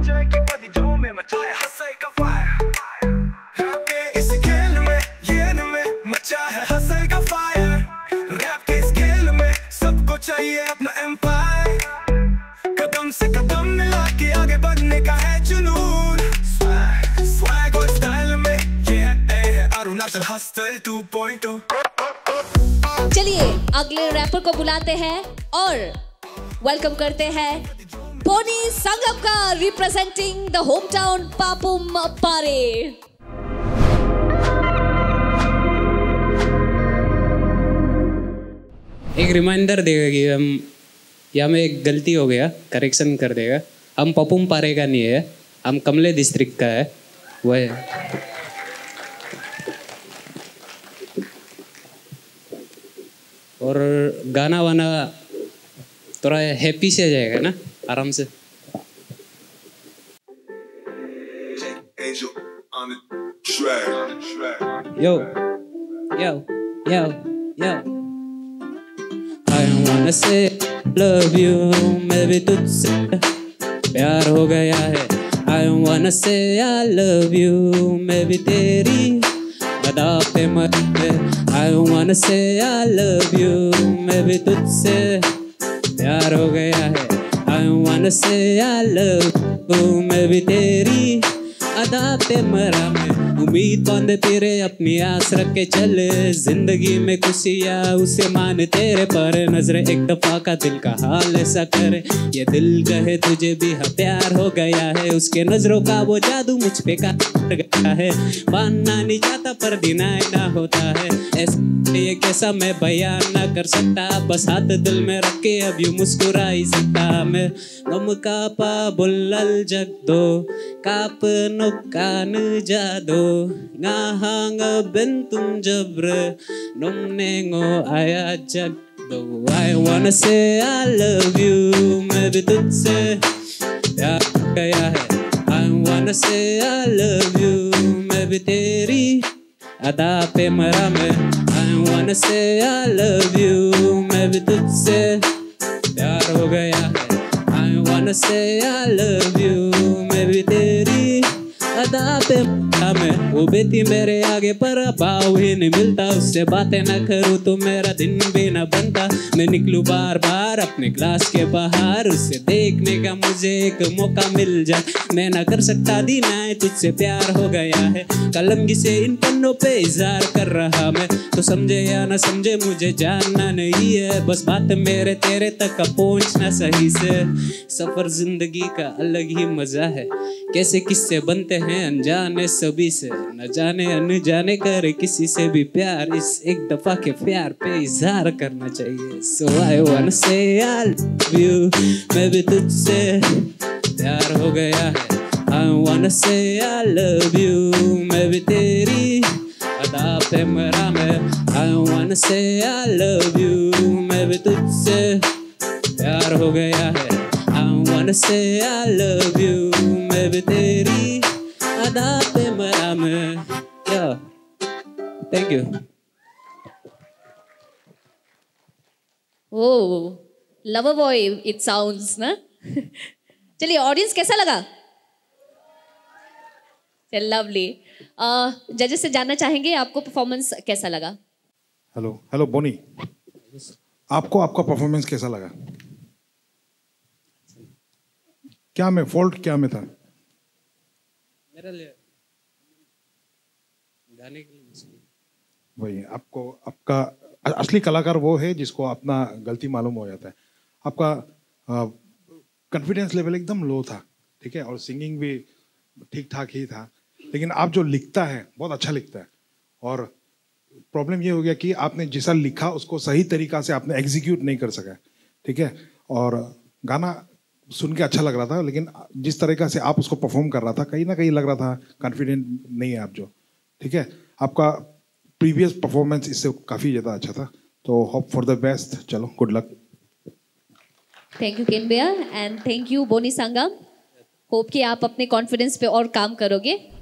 चाहिए अपना एम्पायर, कदम से कदम मिला के आगे बढ़ने का है जुनून। स्वैग और स्टाइल में ये है अरुणाचल हस्टल 2.0। चलिए अगले रैपर को बुलाते हैं और वेलकम करते हैं बोनी संगम का, representing the home town Papum Pare. एक रिमाइंडर देगा कि हम यहाँ में एक गलती हो गया, करेक्शन कर देगा। हम पपुम पारे का नहीं है, हम कमले डिस्ट्रिक्ट का है। वह और गाना वाना थोड़ा हैप्पी से जाएगा ना, आराम से। यो यो यो यो I wanna say love you, मैं भी तुझसे प्यार हो गया है। I wanna say I love you, मैं भी तेरी अदा पे मर गया। I wanna say I love you, मैं भी तुझसे प्यार हो गया है। I wanna say I love you, मैं भी तेरी अदा पे मरा मैं। उम्मीद बांधे तेरे अपनी आस रख के चले, जिंदगी में खुशियाँ उसे मान तेरे पर। नजर एक दफा का दिल का हाल ऐसा करे, ये दिल कहे तुझे भी प्यार हो गया है। उसके नजरों का वो जादू मुझ पे का गया है। मानना नहीं चाहता पर डिनाई ना होता है। ऐसा ये कैसा मैं बयान ना कर सकता, बस हाथ दिल में रख के अब यूं मुस्कुरा ही सकता मैं। गम कापा बुल्लल जग दो काप नुकान जादो ngahang bentum jabre nomnengo aya jag do। I wanna say I love you, मैं भी तुझसे प्यार गया है। I wanna say I love you, मैं भी तेरी अदा पे मरा मैं। I wanna say I love you, मैं भी तुझसे प्यार हो गया है। I wanna say I love you, मैं भी तेरी अदा पे मैं। वो बेटी मेरे आगे पर भाव ही नहीं मिलता, उससे बातें ना करूँ तो मेरा दिन भी ना बनता। मैं निकलूँ बार बार अपने क्लास के बाहर, उससे देखने का मुझे एक मौका मिल जाए। मैं ना कर सकता डिनाई तुझसे प्यार हो गया है। कलमगी से इन पन्नों पे इज़हार कर रहा मैं, तो समझे या ना समझे मुझे जानना नहीं है। बस बात मेरे तेरे तक पहुँचना सही से। सफर जिंदगी का अलग ही मजा है, कैसे किस्से बनते हैं अनजाने सभी से। न जाने अनजाने करे किसी से भी प्यार, इस एक दफा के प्यार पे इज़हार करना चाहिए। So I wanna say I love you, मैं भी तुझसे प्यार हो गया है। I wanna say I love you, मैं भी तेरी अदा पे मरा मैं। I wanna say I love you, मैं भी तुझसे प्यार हो गया है। I wanna say I love you, मैं भी तेरी अदा पे मरा मैं। Yeah, thank you. Oh, lover boy it sounds ना। चलिए ऑडियंस कैसा लगा? चल लवली। जजेस से जानना चाहेंगे आपको परफॉर्मेंस कैसा लगा? हेलो हेलो बोनी, आपको आपका परफॉर्मेंस कैसा लगा? क्या में फॉल्ट क्या में था? मेरा लिए गाने के लिए वही आपको, आपका असली कलाकार वो है जिसको अपना गलती मालूम हो जाता है। आपका कॉन्फिडेंस लेवल एकदम लो था, ठीक है, और सिंगिंग भी ठीक ठाक ही था, लेकिन आप जो लिखता है बहुत अच्छा लिखता है। और प्रॉब्लम ये हो गया कि आपने जैसा लिखा उसको सही तरीका से आपने एग्जीक्यूट नहीं कर सका, ठीक है। और गाना सुन के अच्छा लग रहा था, लेकिन जिस तरीका से आप उसको परफॉर्म कर रहा था कहीं ना कहीं लग रहा था कॉन्फिडेंट नहीं है आप जो, ठीक है। आपका प्रीवियस परफॉर्मेंस इससे काफ़ी ज़्यादा अच्छा था, तो होप फॉर द बेस्ट। चलो good luck. Thank you Ken भैया and thank you Boni Sangam. Hope कि आप अपने कॉन्फिडेंस पे और काम करोगे।